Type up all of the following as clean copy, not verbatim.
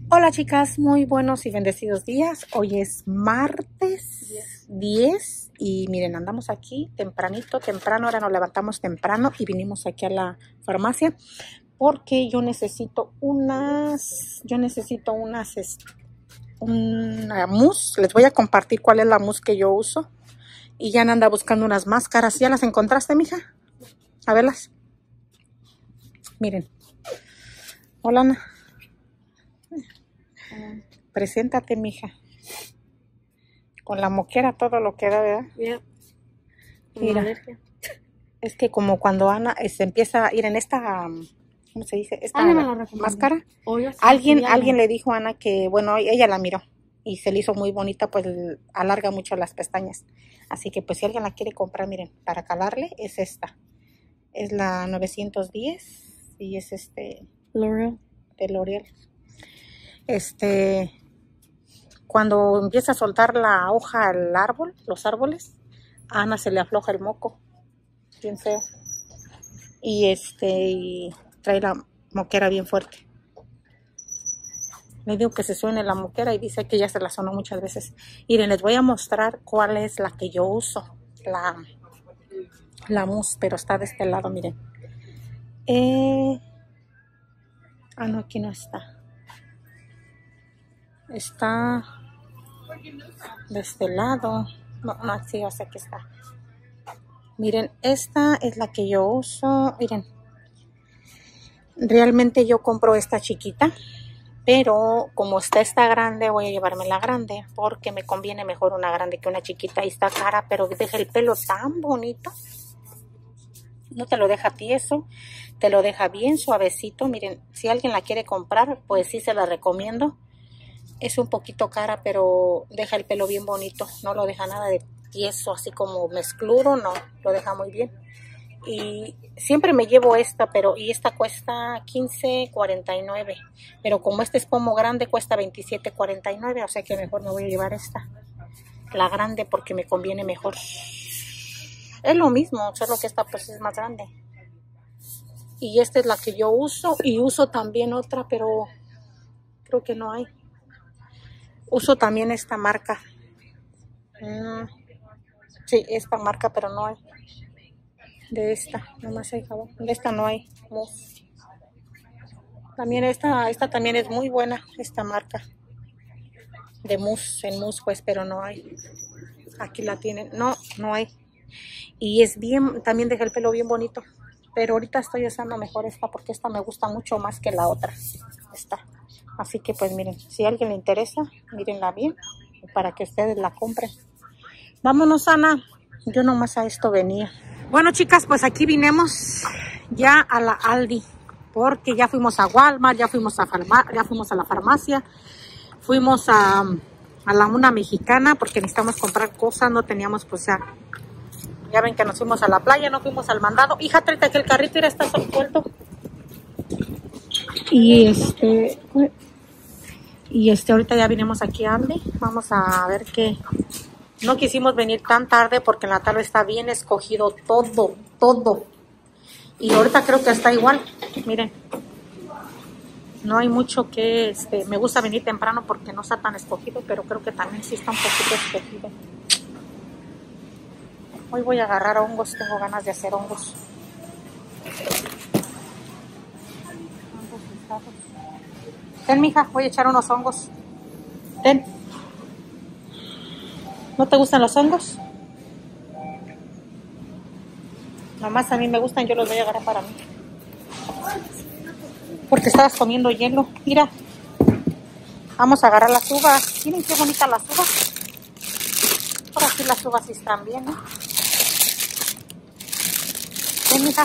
Hola chicas, muy buenos y bendecidos días. Hoy es martes 10 y miren, andamos aquí temprano, ahora nos levantamos temprano y vinimos aquí a la farmacia porque yo necesito una mousse. Les voy a compartir cuál es la mousse que yo uso. Y ya anda buscando unas máscaras. ¿Ya las encontraste, mija? A verlas. Miren. Hola, Ana. Preséntate, mija. Con la moquera todo lo que da, ¿verdad? Yeah. Mira, es que como cuando Ana se empieza a ir en esta, ¿cómo se dice? Esta máscara. Alguien le dijo a Ana que, bueno, ella la miró y se le hizo muy bonita, pues alarga mucho las pestañas. Así que pues si alguien la quiere comprar, miren, para calarle es esta. Es la 910 y es L'Oreal. De L'Oreal. Cuando empieza a soltar la hoja al árbol, los árboles, a Ana se le afloja el moco, bien feo. Y trae la moquera bien fuerte. Le digo que se suene la moquera y dice que ya se la sonó muchas veces. Miren, les voy a mostrar cuál es la que yo uso. La mousse, pero está de este lado, miren. No, aquí no está. Está de este lado. No, sí, o sea que está. Miren, esta es la que yo uso. Miren, realmente yo compro esta chiquita, pero como esta grande, voy a llevarme la grande porque me conviene mejor una grande que una chiquita. Y está cara, pero deja el pelo tan bonito. No te lo deja tieso, te lo deja bien suavecito. Miren, si alguien la quiere comprar, pues sí se la recomiendo. Es un poquito cara, pero deja el pelo bien bonito. No lo deja nada de tieso, así como mezcludo, no. Lo deja muy bien. Y siempre me llevo esta, y esta cuesta $15.49. Pero como este es pomo grande, cuesta $27.49. O sea que mejor me voy a llevar esta. La grande porque me conviene mejor. Es lo mismo, solo que esta pues es más grande. Y esta es la que yo uso. Y uso también otra, pero creo que no hay. Uso también esta marca. Sí, esta marca, pero no hay. De esta, nomás hay jabón. De esta no hay mousse. También esta también es muy buena, esta marca. De mousse, en mousse pues, pero no hay. Aquí la tienen. No hay. Y es bien, también deja el pelo bien bonito. Pero ahorita estoy usando mejor esta porque esta me gusta mucho más que la otra. Esta. Así que pues miren, si a alguien le interesa, mírenla bien para que ustedes la compren. Vámonos, Ana. Yo nomás a esto venía. Bueno, chicas, pues aquí vinimos ya a la Aldi porque ya fuimos a Walmart, ya fuimos a la farmacia, fuimos a la una mexicana porque necesitamos comprar cosas, no teníamos pues ya ven que nos fuimos a la playa, no fuimos al mandado. Hija, tráete que el carrito ya está suelto. Y ahorita ya vinimos aquí a Aldi. Vamos a ver qué. No quisimos venir tan tarde porque en la tarde está bien escogido todo. Y ahorita creo que está igual. Miren. No hay mucho que, me gusta venir temprano porque no está tan escogido, pero creo que también sí está un poquito escogido. Hoy voy a agarrar hongos, tengo ganas de hacer hongos. Ten, mija, voy a echar unos hongos. Ten. ¿No te gustan los hongos? Nomás a mí me gustan, yo los voy a agarrar para mí. Porque estabas comiendo hielo. Mira. Vamos a agarrar las uvas. Miren qué bonitas las uvas. Ahora sí las uvas sí están bien, ¿no? Ven, mija.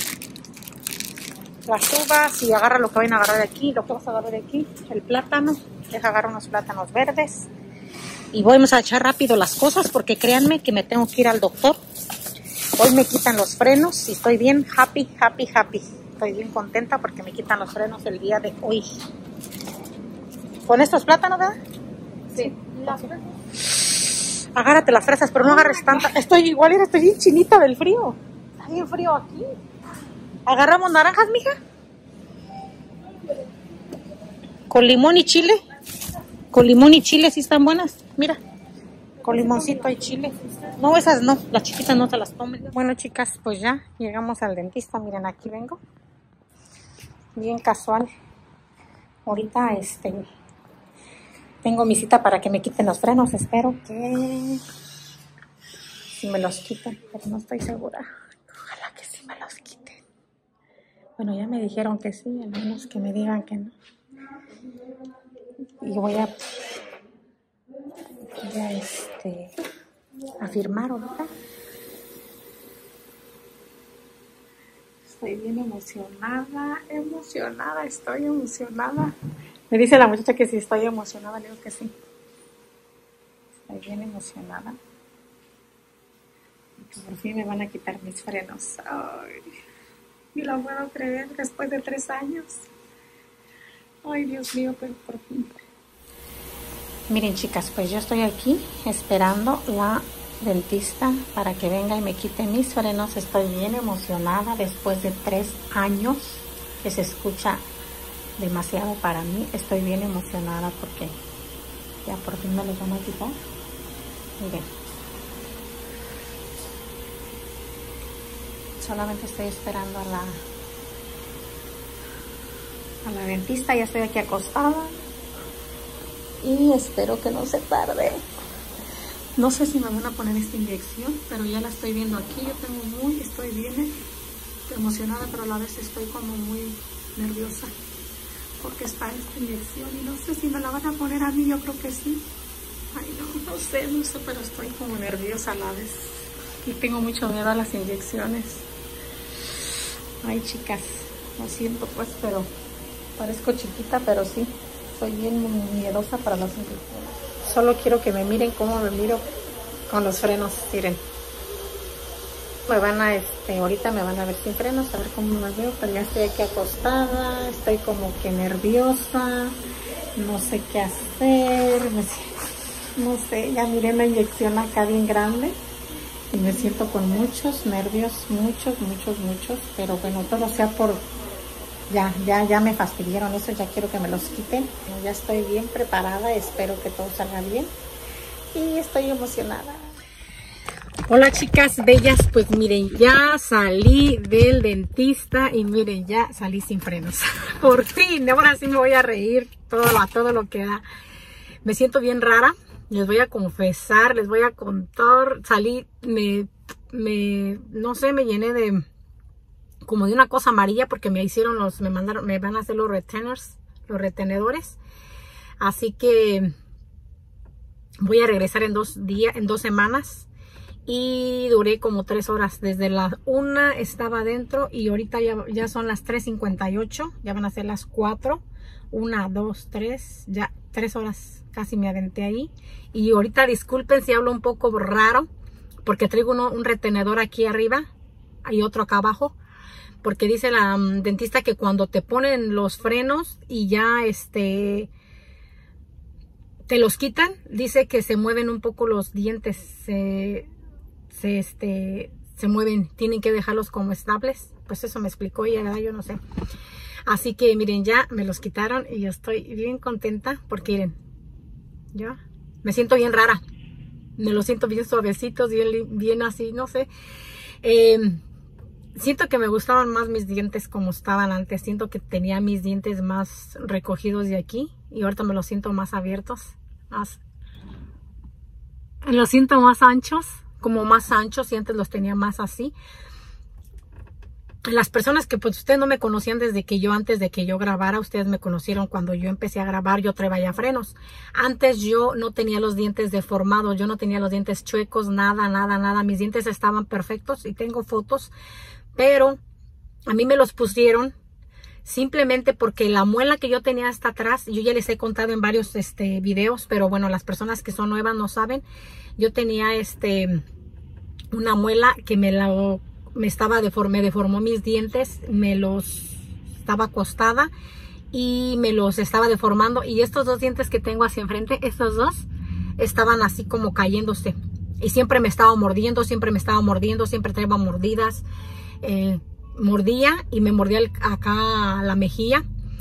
Las uvas y agarra lo que vayan a agarrar de aquí. Lo que vas a agarrar de aquí, el plátano. Deja agarrar unos plátanos verdes. Y vamos a echar rápido las cosas porque créanme que me tengo que ir al doctor. Hoy me quitan los frenos y estoy bien happy. Estoy bien contenta porque me quitan los frenos el día de hoy. ¿Con estos plátanos, verdad? Sí. Las fresas. Agárrate las fresas, pero no agarres tanta. Estoy bien chinita del frío. Está bien frío aquí. ¿Agarramos naranjas, mija? Con limón y chile. Con limón y chile sí están buenas. Mira, con limoncito y chile. No, esas no, las chiquitas no se las tomen. Bueno, chicas, pues ya llegamos al dentista. Miren, aquí vengo. Bien casual. Ahorita, tengo mi cita para que me quiten los frenos. Espero que sí me los quiten, pero no estoy segura. Ojalá que sí me los quiten. Bueno, ya me dijeron que sí, al menos que me digan que no. Y voy a firmar ahorita. Estoy bien emocionada, estoy emocionada. Me dice la muchacha que si estoy emocionada, le digo que sí. Estoy bien emocionada. Y que por fin me van a quitar mis frenos. Ay, ni lo puedo creer después de 3 años. Ay, Dios mío, pues por fin. Miren, chicas, pues yo estoy aquí esperando la dentista para que venga y me quite mis frenos. Estoy bien emocionada después de 3 años, que se escucha demasiado para mí. Estoy bien emocionada porque ya por fin me los van a quitar. Miren, solamente estoy esperando a la dentista. Ya estoy aquí acostada y espero que no se tarde. No sé si me van a poner esta inyección, pero ya la estoy viendo aquí. Yo estoy bien emocionada, pero a la vez estoy como muy nerviosa porque está esta inyección y no sé si me la van a poner a mí. Yo creo que sí. Ay, no sé, pero estoy como nerviosa a la vez y tengo mucho miedo a las inyecciones. Ay, chicas, lo siento pues, pero parezco chiquita, pero sí, soy bien miedosa para las inyecciones. Solo quiero que me miren cómo me miro con los frenos, miren. Ahorita me van a ver sin frenos, a ver cómo me veo, pero ya estoy aquí acostada, estoy como que nerviosa, no sé qué hacer, no sé, ya miré la inyección acá bien grande y me siento con muchos nervios, muchos, pero bueno, todo sea por... Ya me fastidiaron eso, ya quiero que me los quiten. Ya estoy bien preparada, espero que todo salga bien y estoy emocionada. Hola, chicas bellas, pues miren, ya salí del dentista y miren, ya salí sin frenos. Por fin, ahora sí me voy a reír todo lo que da. Me siento bien rara, les voy a confesar, les voy a contar. Salí, no sé, me llené de... como de una cosa amarilla porque me van a hacer los retenedores. Así que voy a regresar en 2 semanas. Y duré como 3 horas. Desde las 1 estaba adentro y ahorita ya son las 3:58. Ya van a ser las 4. 1, 2, 3. Ya 3 horas casi me aventé ahí. Y ahorita disculpen si hablo un poco raro porque traigo un retenedor aquí arriba y otro acá abajo. Porque dice la dentista que cuando te ponen los frenos y ya te los quitan, dice que se mueven un poco los dientes, se mueven, tienen que dejarlos como estables. Pues eso me explicó ella, ¿verdad? Yo no sé. Así que miren, ya me los quitaron y yo estoy bien contenta porque miren, ya me siento bien rara. Me los siento bien suavecitos, bien así, no sé. Siento que me gustaban más mis dientes como estaban antes. Siento que tenía mis dientes más recogidos de aquí. Y ahorita me los siento más abiertos. Los siento más anchos. Como más anchos. Y antes los tenía más así. Las personas que pues ustedes no me conocían antes de que yo grabara. Ustedes me conocieron cuando yo empecé a grabar. Yo traía frenos. Antes yo no tenía los dientes deformados. Yo no tenía los dientes chuecos. Nada. Mis dientes estaban perfectos. Y tengo fotos. Pero a mí me los pusieron simplemente porque la muela que yo tenía hasta atrás, yo ya les he contado en varios videos, pero bueno, las personas que son nuevas no saben. Yo tenía una muela que me deformó mis dientes, estaba acostada y me los estaba deformando. Y estos 2 dientes que tengo hacia enfrente, estos 2 estaban así como cayéndose. Y siempre me estaba mordiendo, siempre traía mordidas. Mordía y me mordía acá la mejilla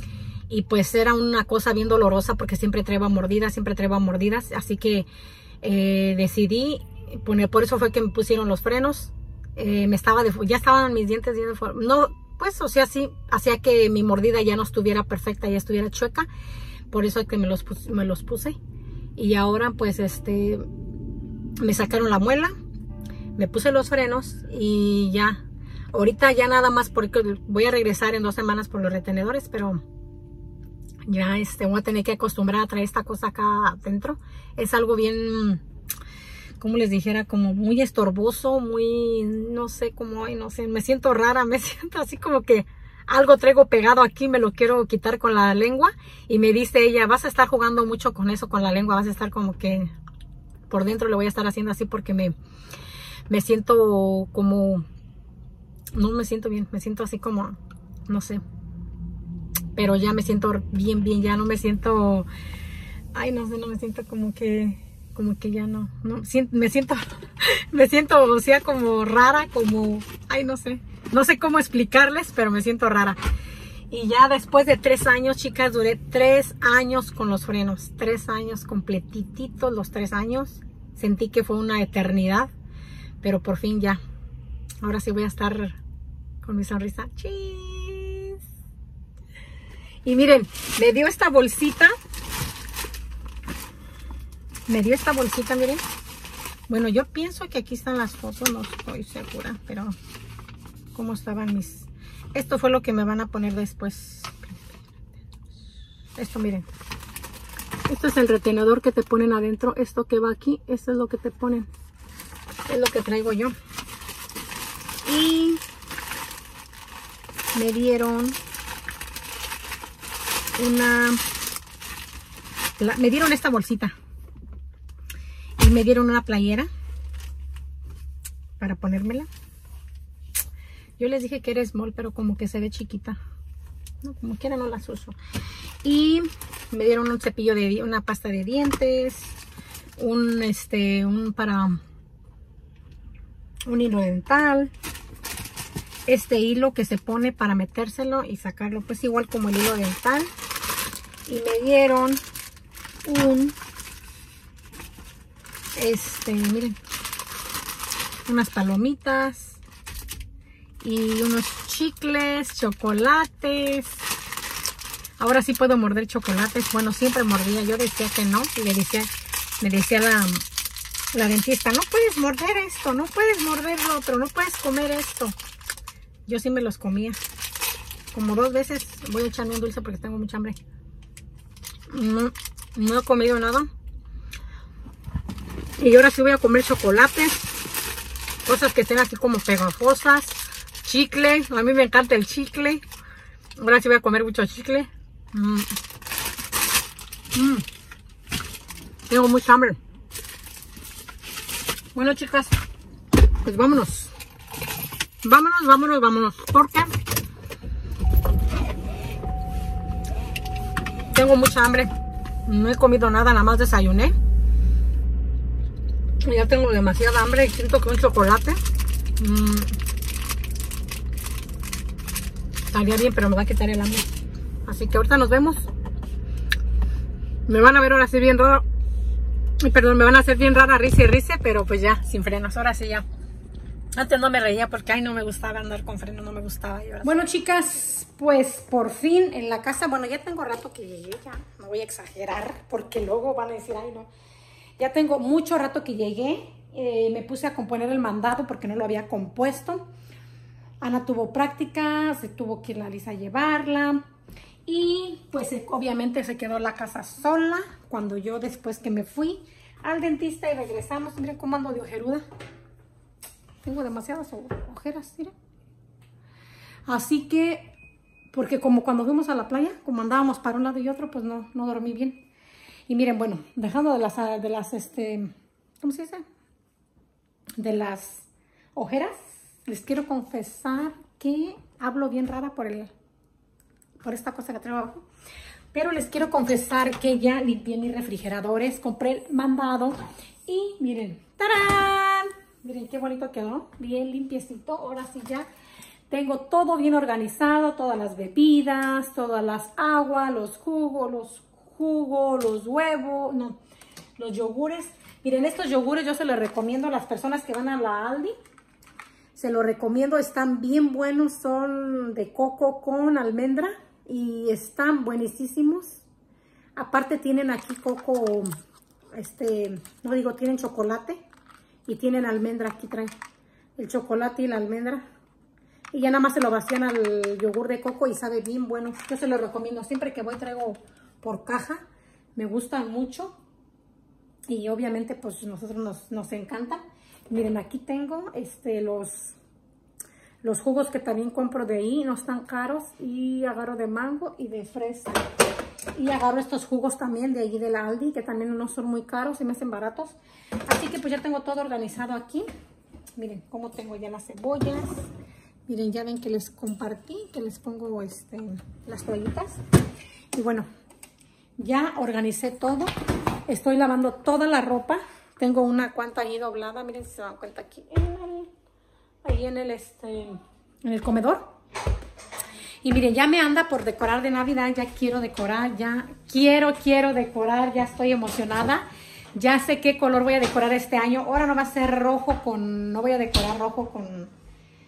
y pues era una cosa bien dolorosa porque siempre traía mordidas, así que decidí poner, por eso fue que me pusieron los frenos. Ya estaban mis dientes bien no, pues o sea, sí, hacía que mi mordida ya no estuviera perfecta, ya estuviera chueca, por eso es que me los puse. Y ahora pues me sacaron la muela, me puse los frenos y ya. Ahorita ya nada más porque voy a regresar en 2 semanas por los retenedores, pero ya voy a tener que acostumbrar a traer esta cosa acá adentro. Es algo bien, como les dijera, como muy estorboso, muy, no sé, como, ay, no sé, me siento rara, me siento así como que algo traigo pegado aquí, me lo quiero quitar con la lengua. Y me dice ella, vas a estar jugando mucho con eso, con la lengua, vas a estar como que por dentro le voy a estar haciendo así porque me siento como, no me siento bien, me siento así como, no sé. Pero ya me siento bien, ya no me siento, ay, no sé, no me siento como que ya no me siento, o sea, como rara, como, ay, no sé cómo explicarles, pero me siento rara. Y ya después de 3 años, chicas, duré 3 años con los frenos, 3 años completititos, los 3 años, sentí que fue una eternidad, pero por fin ya, ahora sí voy a estar con mi sonrisa. ¡Cheese! Y miren, me dio esta bolsita, miren. Bueno, yo pienso que aquí están las fotos, no estoy segura, pero cómo estaban mis... Esto fue lo que me van a poner después. Esto, miren. Esto es el retenedor que te ponen adentro. Esto que va aquí, esto es lo que te ponen. Es lo que traigo yo. Y me dieron me dieron esta bolsita. Y me dieron una playera para ponérmela. Yo les dije que era small, pero como que se ve chiquita. No, como quiera no las uso. Y me dieron un cepillo una pasta de dientes, un hilo dental, este hilo que se pone para metérselo y sacarlo, pues igual como el hilo dental. Y me dieron miren, unas palomitas y unos chicles, chocolates. Ahora sí puedo morder chocolates. Bueno, siempre mordía, yo decía que no, y me decía la dentista, no puedes morder esto, no puedes morder lo otro, no puedes comer esto. Yo sí me los comía, como 2 veces. Voy a echarme un dulce porque tengo mucha hambre. No he comido nada. Y ahora sí voy a comer chocolates, cosas que estén así como pegajosas, chicle, a mí me encanta el chicle. Ahora sí voy a comer mucho chicle. Tengo mucha hambre. Bueno, chicas, pues vámonos. Vámonos, porque tengo mucha hambre. No he comido nada, nada más desayuné. Ya tengo demasiada hambre y siento que un chocolate estaría bien, pero me va a quitar el hambre. Así que ahorita nos vemos. Me van a ver ahora sí bien raro. Perdón, me van a hacer bien rara, risa y risa, pero pues ya, sin frenos. Ahora sí ya. Antes no me reía porque ay, no me gustaba andar con frenos, no me gustaba. Bueno, chicas, pues por fin en la casa, bueno, ya tengo rato que llegué, ya no voy a exagerar porque luego van a decir, ay, no. Ya tengo mucho rato que llegué, me puse a componer el mandado porque no lo había compuesto. Ana tuvo práctica, se tuvo que ir la Lisa a llevarla y pues obviamente se quedó la casa sola cuando yo después que me fui al dentista y regresamos. Miren cómo ando de ojeruda. Tengo demasiadas ojeras, miren. Así que, porque como cuando fuimos a la playa, como andábamos para un lado y otro, pues no dormí bien. Y miren, bueno, dejando de las ¿cómo se dice? De las ojeras, les quiero confesar que hablo bien rara por esta cosa que traigo abajo. Pero les quiero confesar que ya limpié mis refrigeradores, compré el mandado y miren, ¡tarán! Miren qué bonito quedó, bien limpiecito. Ahora sí ya Tengo todo bien organizado, todas las bebidas, todas las aguas, los jugos, los huevos, no, los yogures. Miren, estos yogures yo se los recomiendo a las personas que van a la Aldi. Se los recomiendo, están bien buenos, son de coco con almendra y están buenísimos. Aparte tienen aquí coco, no digo, tienen chocolate y tienen almendra, aquí traen el chocolate y la almendra. Y ya nada más se lo vacían al yogur de coco y sabe bien bueno. Yo se lo recomiendo. Siempre que voy traigo por caja. Me gustan mucho. Y obviamente pues nosotros nos encantan. Miren, aquí tengo los jugos que también compro de ahí. No están caros. Y agarro de mango y de fresa. Y agarro estos jugos también de allí de la Aldi, que también no son muy caros y me hacen baratos. Así que pues ya tengo todo organizado aquí. Miren cómo tengo ya las cebollas. Miren, ya ven que les compartí, que les pongo las toallitas. Y bueno, ya organicé todo. Estoy lavando toda la ropa. Tengo una cuanta ahí doblada. Miren si se dan cuenta aquí. Ahí en el comedor. Y miren, ya me anda por decorar de Navidad. Ya quiero decorar, ya quiero decorar. Ya estoy emocionada. Ya sé qué color voy a decorar este año. Ahora no va a ser rojo con... No voy a decorar rojo con...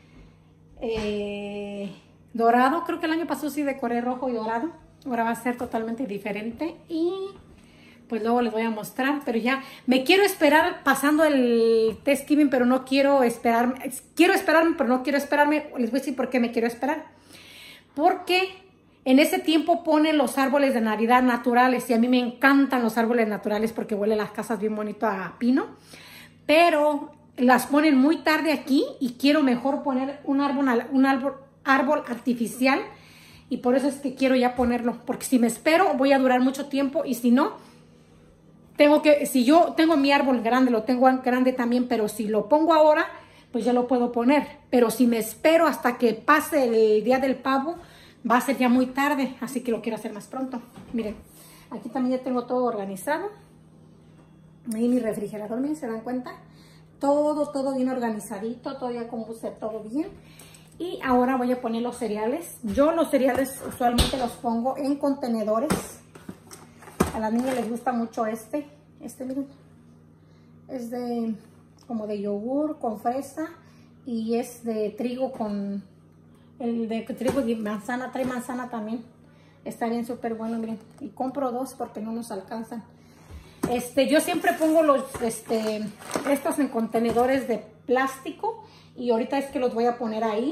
dorado. Creo que el año pasado sí decoré rojo y dorado. Ahora va a ser totalmente diferente y pues luego les voy a mostrar. Pero ya me quiero esperar pasando el Thanksgiving, pero no quiero esperarme. Quiero esperarme, pero no quiero esperarme. Les voy a decir por qué me quiero esperar. Porque en ese tiempo ponen los árboles de Navidad naturales y a mí me encantan los árboles naturales porque huele las casas bien bonito a pino. Pero las ponen muy tarde aquí y quiero mejor poner un árbol artificial y por eso es que quiero ya ponerlo, porque si me espero voy a durar mucho tiempo y si no, si yo tengo mi árbol grande, lo tengo grande también, pero si lo pongo ahora, pues ya lo puedo poner, pero si me espero hasta que pase el día del pavo, va a ser ya muy tarde, así que lo quiero hacer más pronto. Miren, aquí también ya tengo todo organizado, ahí mi refrigerador, miren, ¿se dan cuenta? Todo bien organizadito, todavía como puse todo bien. Y ahora voy a poner los cereales. Yo los cereales usualmente los pongo en contenedores. A las niñas les gusta mucho miren. Es como de yogur con fresa y es de trigo con... El de trigo y manzana, trae manzana también. Está bien súper bueno, miren. Y compro 2 porque no nos alcanzan. Yo siempre pongo estos en contenedores de plástico y ahorita es que los voy a poner ahí.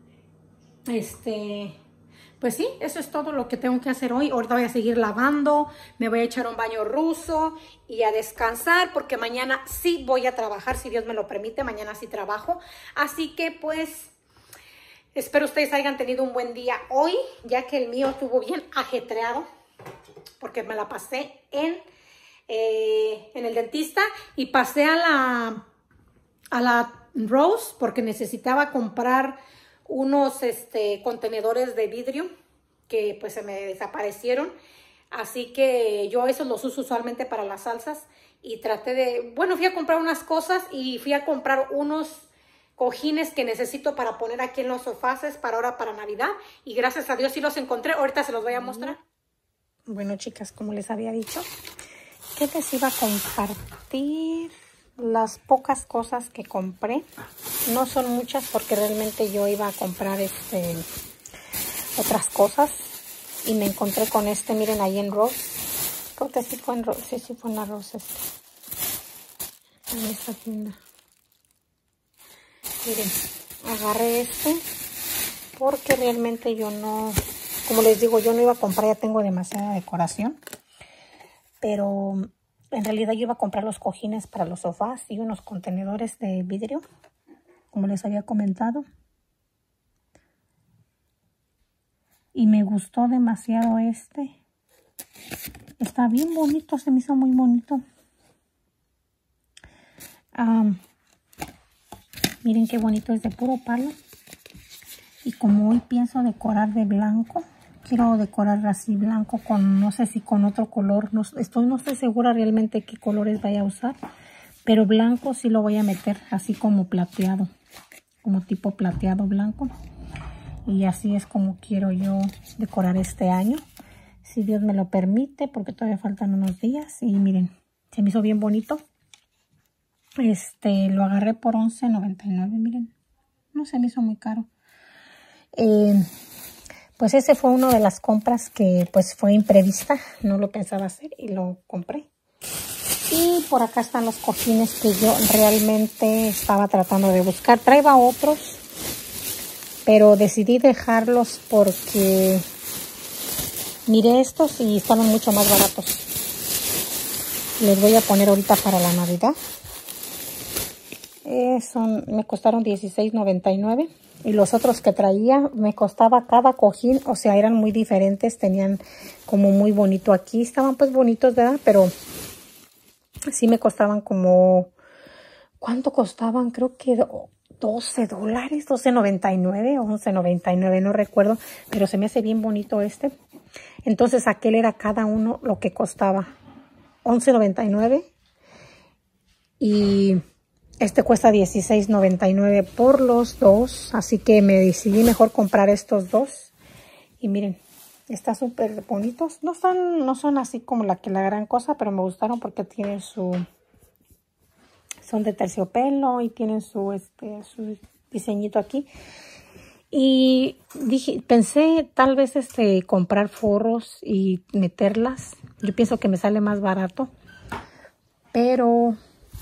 Pues sí, eso es todo lo que tengo que hacer hoy. Ahorita voy a seguir lavando, me voy a echar un baño ruso y a descansar porque mañana sí voy a trabajar, si Dios me lo permite, mañana sí trabajo. Así que pues espero ustedes hayan tenido un buen día hoy, ya que el mío estuvo bien ajetreado porque me la pasé en el dentista y pasé a la Rose porque necesitaba comprar unos contenedores de vidrio que pues se me desaparecieron, así que yo esos los uso usualmente para las salsas y fui a comprar unas cosas y fui a comprar unos cojines que necesito para poner aquí en los sofaces para Navidad y gracias a Dios sí los encontré. Ahorita se los voy a mostrar. Bueno, chicas, como les había dicho, que les iba a compartir las pocas cosas que compré. No son muchas porque realmente yo iba a comprar otras cosas y me encontré con miren, ahí en Ross. Creo que sí fue en Ross, sí fue en la Ross en esta tienda. Miren, agarré porque realmente yo no, como les digo, yo no iba a comprar, ya tengo demasiada decoración, pero en realidad yo iba a comprar los cojines para los sofás y unos contenedores de vidrio, como les había comentado. Y me gustó demasiado Está bien bonito, se me hizo muy bonito. Miren qué bonito, es de puro palo. Y como hoy pienso decorar de blanco, quiero decorar así blanco con, no sé si con otro color. No estoy segura realmente qué colores vaya a usar. Pero blanco sí lo voy a meter así como plateado. Como tipo plateado blanco. Y así es como quiero yo decorar este año. Si Dios me lo permite, porque todavía faltan unos días. Y miren, se me hizo bien bonito. Lo agarré por $11.99, miren. No se me hizo muy caro. Pues ese fue una de las compras que pues fue imprevista. No lo pensaba hacer y lo compré. Y por acá están los cojines que yo realmente estaba tratando de buscar. Traía otros, pero decidí dejarlos porque miré estos y estaban mucho más baratos. Les voy a poner ahorita para la Navidad. Me costaron $16.99. Y los otros que traía me costaba cada cojín, o sea, eran muy diferentes. Tenían como muy bonito aquí. Estaban pues bonitos, ¿verdad? Pero sí me costaban como... ¿Cuánto costaban? Creo que $12, $12.99 o $11.99, no recuerdo. Pero se me hace bien bonito este. Entonces aquel era cada uno lo que costaba. $11.99. Y este cuesta $16.99 por los dos. Así que me decidí mejor comprar estos dos. Y miren, están súper bonitos. No son así como la gran cosa, pero me gustaron porque tienen son de terciopelo y tienen su diseñito aquí. Y pensé tal vez comprar forros y meterlas. Yo pienso que me sale más barato. Pero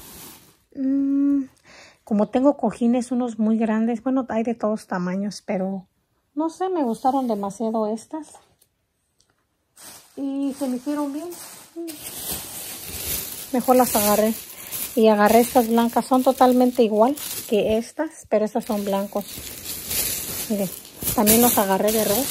como tengo cojines unos muy grandes, bueno, hay de todos tamaños, pero no sé, me gustaron demasiado estas. Y se me hicieron bien. Mejor las agarré. Y agarré estas blancas. Son totalmente igual que estas, pero estas son blancos. Miren, también los agarré de red.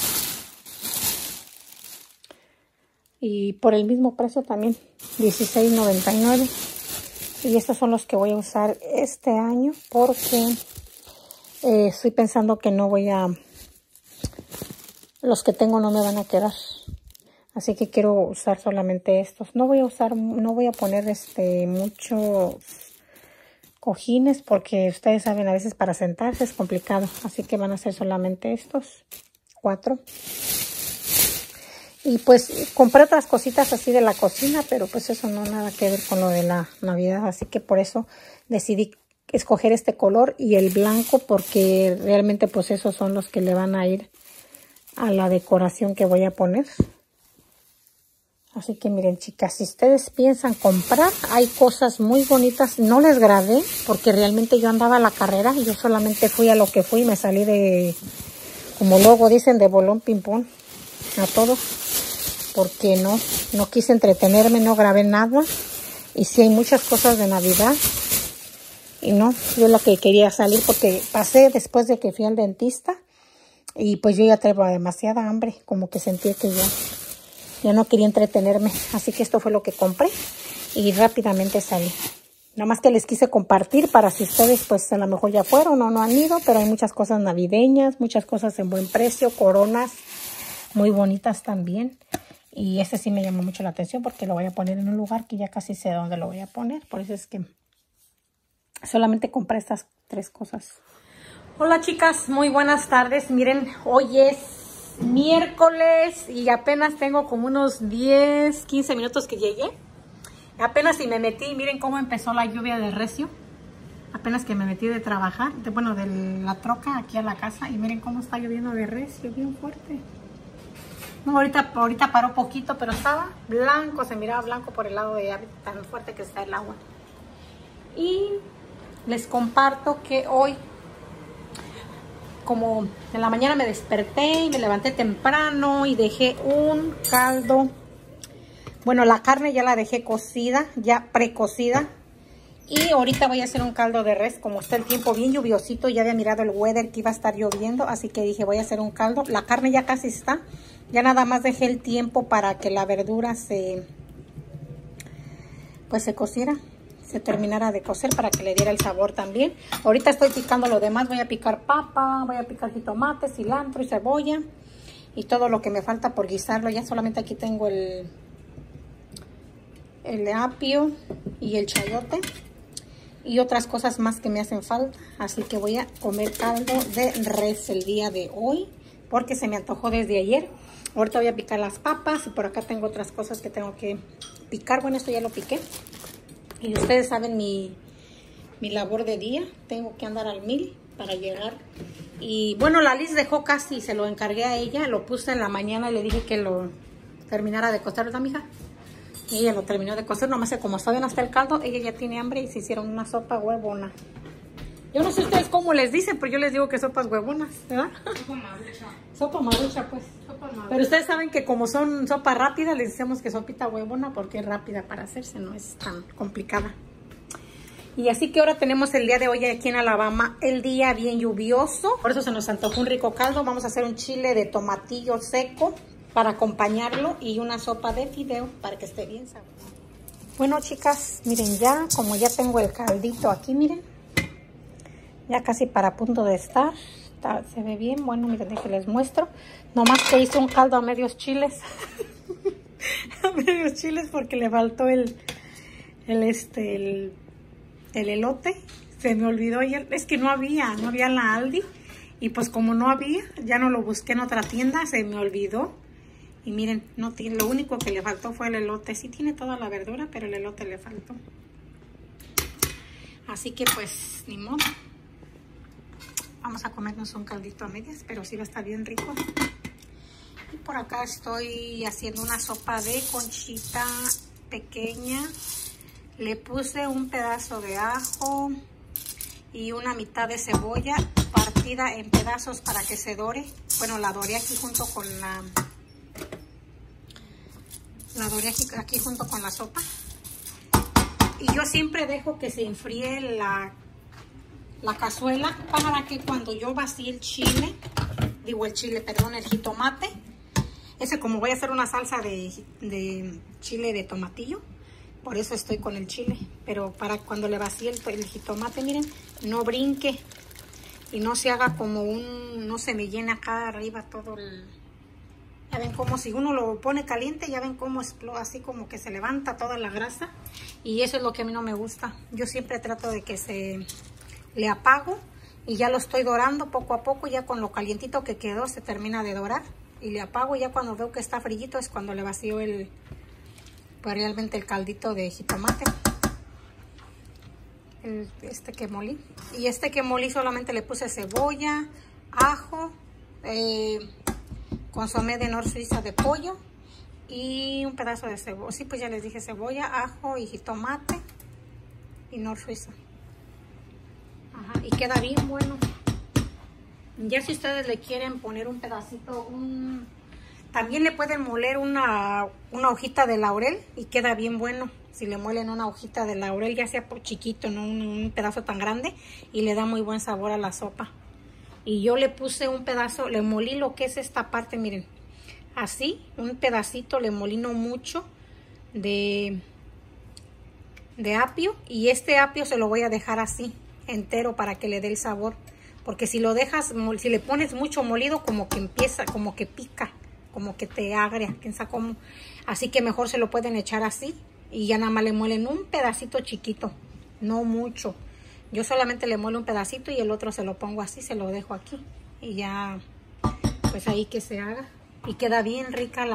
Y por el mismo precio también, $16.99. Y estos son los que voy a usar este año porque estoy pensando que no voy a... Los que tengo no me van a quedar. Así que quiero usar solamente estos. No voy a poner muchos cojines porque ustedes saben, a veces para sentarse es complicado. Así que van a ser solamente estos 4. Y pues compré otras cositas así de la cocina, pero pues eso no nada que ver con lo de la Navidad. Así que por eso decidí escoger este color y el blanco porque realmente pues esos son los que le van a ir a la decoración que voy a poner. Así que miren, chicas, si ustedes piensan comprar, hay cosas muy bonitas. No les grabé porque realmente yo andaba a la carrera y yo solamente fui a lo que fui y me salí de, como luego dicen, de bolón ping-pong a todo. Porque no quise entretenerme, no grabé nada. Y sí hay muchas cosas de Navidad. Y no, yo lo que quería salir porque pasé después de que fui al dentista. Y pues yo ya traigo demasiada hambre, como que sentí que ya no quería entretenerme. Así que esto fue lo que compré y rápidamente salí. Nada más que les quise compartir para si ustedes pues a lo mejor ya fueron o no han ido. Pero hay muchas cosas navideñas, muchas cosas en buen precio, coronas muy bonitas también. Y este sí me llamó mucho la atención porque lo voy a poner en un lugar que ya casi sé dónde lo voy a poner. Por eso es que solamente compré estas 3 cosas. Hola chicas, muy buenas tardes. Miren, hoy es miércoles y apenas tengo como unos 10, 15 minutos que llegué. Apenas si me metí, miren cómo empezó la lluvia de recio. Apenas que me metí de trabajar, de la troca aquí a la casa. Y miren cómo está lloviendo de recio, bien fuerte. No, ahorita paró poquito, pero estaba blanco, se miraba blanco por el lado de arriba, tan fuerte que está el agua. Y les comparto que hoy, como en la mañana me desperté y me levanté temprano y dejé un caldo. Bueno, la carne ya la dejé cocida, ya precocida. Y ahorita voy a hacer un caldo de res, como está el tiempo bien lluviosito. Ya había mirado el weather que iba a estar lloviendo, así que dije voy a hacer un caldo. La carne ya casi está. Ya nada más dejé el tiempo para que la verdura se cociera, se terminara de cocer para que le diera el sabor también. Ahorita estoy picando lo demás, voy a picar papa, voy a picar jitomate, cilantro y cebolla y todo lo que me falta por guisarlo. Ya solamente aquí tengo el apio y el chayote y otras cosas más que me hacen falta. Así que voy a comer caldo de res el día de hoy. porque se me antojó desde ayer. Ahorita voy a picar las papas y por acá tengo otras cosas que tengo que picar. Bueno, esto ya lo piqué. Y ustedes saben mi labor de día. Tengo que andar al 1000 para llegar. Y bueno, la Liz dejó casi, se lo encargué a ella. Lo puse en la mañana y le dije que lo terminara de cocer, ¿verdad, mija? Y ella lo terminó de cocer. Nomás que como todavía no está el caldo, ella ya tiene hambre y se hicieron una sopa huevona. Yo no sé ustedes cómo les dicen, pero yo les digo que sopas huevonas, ¿verdad? Sopa marucha. Sopa marucha, pues. Sopa marucha. Pero ustedes saben que como son sopa rápida, les decimos que sopita huevona porque es rápida para hacerse, no es tan complicada. Y así que ahora tenemos el día de hoy aquí en Alabama, el día bien lluvioso. Por eso se nos antojó un rico caldo. Vamos a hacer un chile de tomatillo seco para acompañarlo y una sopa de fideo para que esté bien sabroso. Bueno, chicas, miren ya, como ya tengo el caldito aquí, miren. Ya casi para punto de estar. Se ve bien. Bueno, miren, que les muestro. Nomás que hice un caldo a medios chiles. A medios chiles porque le faltó el elote. Se me olvidó ayer. Es que no había en la Aldi. Y pues como no había, ya no lo busqué en otra tienda. Se me olvidó. Y miren, no tiene, lo único que le faltó fue el elote. Sí tiene toda la verdura, pero el elote le faltó. Así que pues, ni modo. Vamos a comernos un caldito a medias, pero sí va a estar bien rico. Y por acá estoy haciendo una sopa de conchita pequeña. Le puse un pedazo de ajo y una mitad de cebolla partida en pedazos para que se dore. Bueno, la doré aquí junto con la doré aquí junto con la sopa. Y yo siempre dejo que se enfríe la cazuela para que cuando yo vacíe el jitomate, ese como voy a hacer una salsa de chile de tomatillo, por eso estoy con el chile, pero para cuando le vacíe el jitomate, miren, no brinque y no se haga como no se me llena acá arriba todo ya ven como si uno lo pone caliente, ya ven cómo explota, así como que se levanta toda la grasa, y eso es lo que a mí no me gusta. Yo siempre trato de que le apago y ya lo estoy dorando poco a poco, ya con lo calientito que quedó se termina de dorar y le apago. Ya cuando veo que está frillito es cuando le vacío pues realmente el caldito de jitomate, que molí. Y que molí solamente le puse cebolla, ajo, consomé de Nor Suiza de pollo y un pedazo de cebolla. Sí, pues ya les dije cebolla, ajo y jitomate y Nor Suiza. Ajá, y queda bien bueno. Ya si ustedes le quieren poner un pedacito, también le pueden moler una hojita de laurel y queda bien bueno. Si le muelen una hojita de laurel, ya sea por chiquito, no un pedazo tan grande, y le da muy buen sabor a la sopa. Y yo le puse un pedazo, le molí lo que es esta parte, miren, así, un pedacito, le molí no mucho de apio, y este apio se lo voy a dejar así entero para que le dé el sabor, porque si lo dejas, si le pones mucho molido, como que empieza, como que pica, como que te agria, quién sabe cómo. Así que mejor se lo pueden echar así y ya nada más le muelen un pedacito chiquito, no mucho. Yo solamente le muelo un pedacito y el otro se lo pongo así, se lo dejo aquí y ya pues ahí que se haga. Y queda bien rica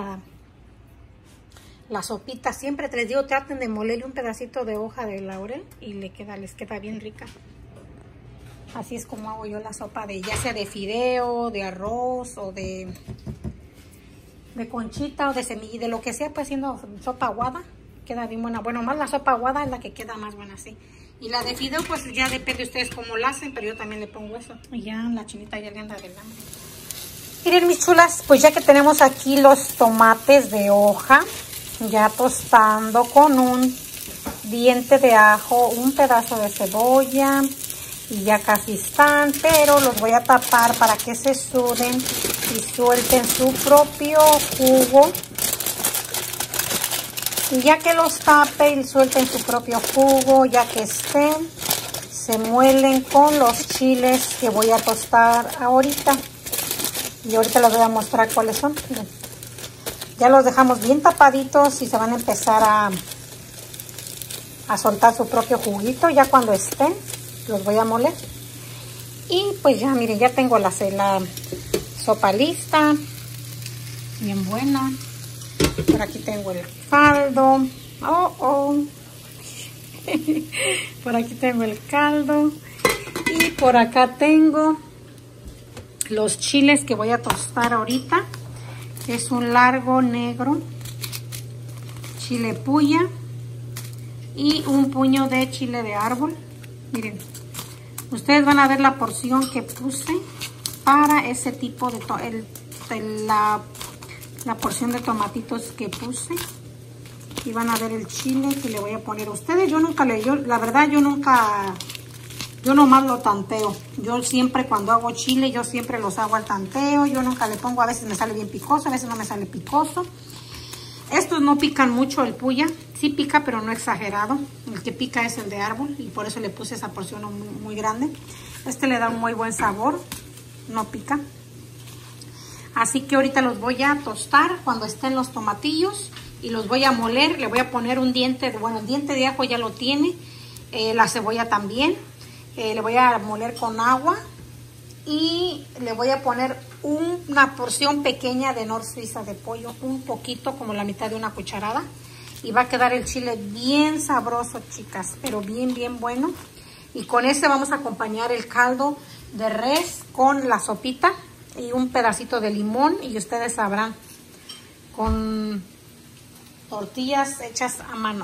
la sopita. Siempre les digo, traten de molerle un pedacito de hoja de laurel y les queda bien rica. Así es como hago yo la sopa ya sea de fideo, de arroz o de conchita o de semilla, de lo que sea, pues haciendo sopa aguada, queda bien buena. Bueno, más la sopa aguada es la que queda más buena así. Y la de fideo, pues ya depende de ustedes cómo la hacen, pero yo también le pongo eso. Y ya la chinita ya le anda del hambre. Miren, mis chulas, pues ya que tenemos aquí los tomates de hoja, ya tostando con un diente de ajo, un pedazo de cebolla, y ya casi están, pero los voy a tapar para que se suden y suelten su propio jugo. Y ya que los tape y suelten su propio jugo, ya que estén, se muelen con los chiles que voy a tostar ahorita. Y ahorita les voy a mostrar cuáles son. Miren. Ya los dejamos bien tapaditos y se van a empezar a soltar su propio juguito. Ya cuando estén, los voy a moler. Y pues ya, miren, ya tengo la sopa lista, bien buena. Por aquí tengo el caldo. Por aquí tengo el caldo. Y por acá tengo los chiles que voy a tostar ahorita. Es un largo negro, chile puya y un puño de chile de árbol. Miren, ustedes van a ver la porción que puse para ese tipo de la porción de tomatitos que puse. Y van a ver el chile que le voy a poner a ustedes. La verdad yo nomás lo tanteo. Yo siempre cuando hago chile, yo siempre los hago al tanteo. Yo nunca le pongo, a veces me sale bien picoso, a veces no me sale picoso. Estos no pican mucho, el puya. Sí pica, pero no exagerado. El que pica es el de árbol y por eso le puse esa porción muy grande. Este le da un muy buen sabor, no pica. Así que ahorita los voy a tostar cuando estén los tomatillos y los voy a moler. Le voy a poner un diente, el diente de ajo ya lo tiene, la cebolla también. Le voy a moler con agua y le voy a poner una porción pequeña de Nor Suiza de pollo, un poquito, como la mitad de una cucharada. Y va a quedar el chile bien sabroso, chicas, pero bien bueno. Y con este vamos a acompañar el caldo de res con la sopita y un pedacito de limón. Y ustedes sabrán, con tortillas hechas a mano.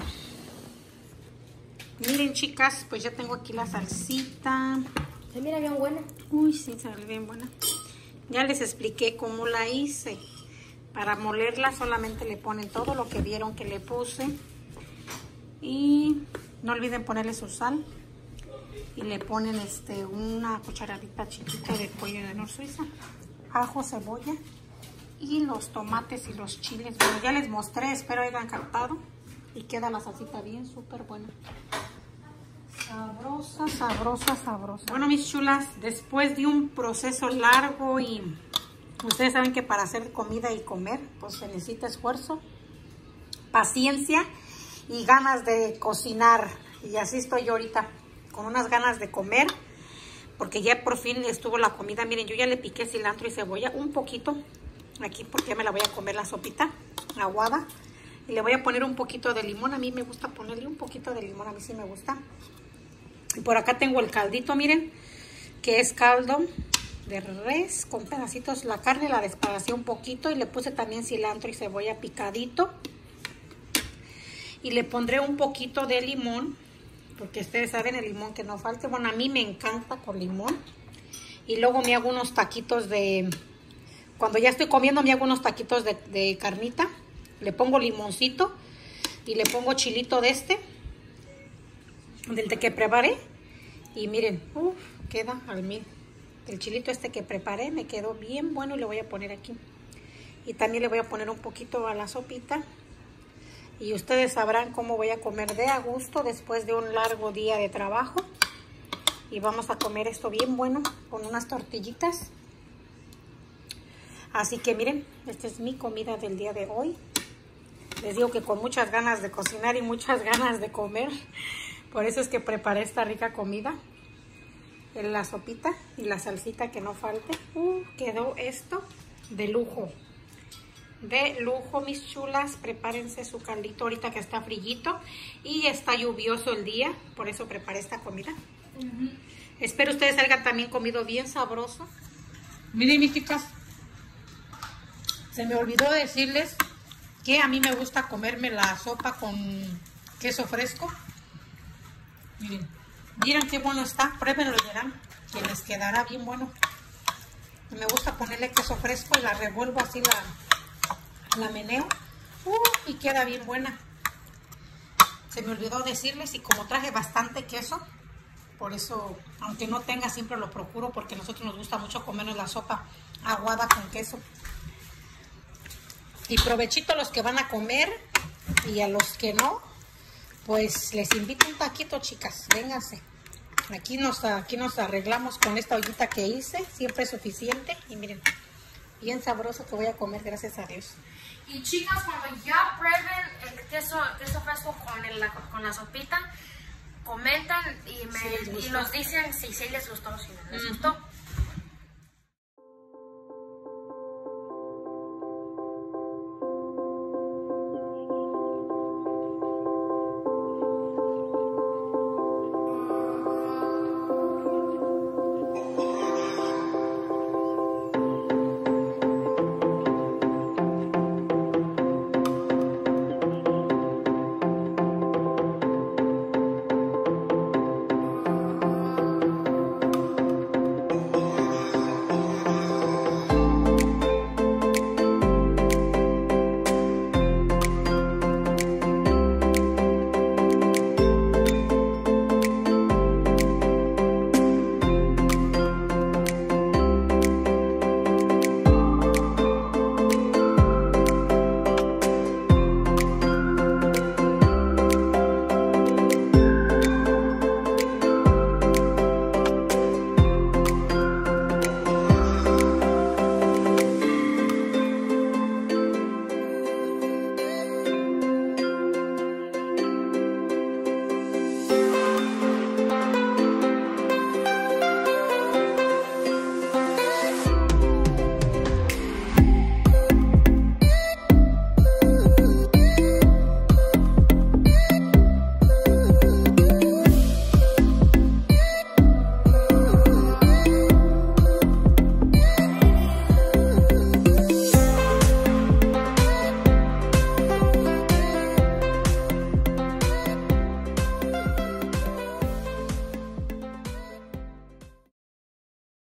Miren, chicas, pues ya tengo aquí la salsita. Se mira bien buena. Uy, sí, sale bien buena. Ya les expliqué cómo la hice. Para molerla solamente le ponen todo lo que vieron que le puse. Y no olviden ponerle su sal. Y le ponen una cucharadita chiquita de pollo de Nor Suiza. Ajo, cebolla. Y los tomates y los chiles. Bueno, ya les mostré, espero hayan captado. Y queda la salsita bien, súper buena. Sabrosa, sabrosa, sabrosa. Bueno, mis chulas, después de un proceso largo y ustedes saben que para hacer comida y comer, pues se necesita esfuerzo, paciencia y ganas de cocinar. Y así estoy yo ahorita, con unas ganas de comer, porque ya por fin estuvo la comida. Miren, yo ya le piqué cilantro y cebolla, un poquito, aquí porque ya me la voy a comer la sopita aguada. Y le voy a poner un poquito de limón. A mí me gusta ponerle un poquito de limón. A mí sí me gusta. Y por acá tengo el caldito, miren. Que es caldo de res con pedacitos. La carne la despedacé un poquito. Y le puse también cilantro y cebolla picadito. Y le pondré un poquito de limón. Porque ustedes saben el limón que no falte. Bueno, a mí me encanta con limón. Y luego me hago unos taquitos de... Cuando ya estoy comiendo me hago unos taquitos de carnita. Le pongo limoncito y le pongo chilito del que preparé. Y miren, queda al mil. El chilito que preparé me quedó bien bueno y le voy a poner aquí. Y también le voy a poner un poquito a la sopita. Y ustedes sabrán cómo voy a comer de a gusto después de un largo día de trabajo. Y vamos a comer esto bien bueno con unas tortillitas. Así que miren, esta es mi comida del día de hoy. Les digo que con muchas ganas de cocinar y muchas ganas de comer. Por eso es que preparé esta rica comida. La sopita y la salsita que no falte. Quedó esto de lujo. De lujo, mis chulas. Prepárense su caldito ahorita que está frillito. Y está lluvioso el día. Por eso preparé esta comida. Espero ustedes hayan también comido bien sabroso. Miren, mis chicas. Se me olvidó decirles que a mí me gusta comerme la sopa con queso fresco. Miren qué bueno está. Pruébenlo y verán que les quedará bien bueno. Me gusta ponerle queso fresco y la revuelvo así, la meneo. Y queda bien buena. Se me olvidó decirles, y como traje bastante queso, por eso, aunque no tenga, siempre lo procuro, porque a nosotros nos gusta mucho comernos la sopa aguada con queso. Y provechito a los que van a comer y a los que no, pues les invito un taquito, chicas. Vénganse. Aquí nos arreglamos con esta ollita que hice. Siempre es suficiente. Y miren, bien sabroso que voy a comer, gracias a Dios. Y chicas, cuando ya prueben el queso fresco con la sopita, comentan y nos dicen si les gustó o si no les gustó.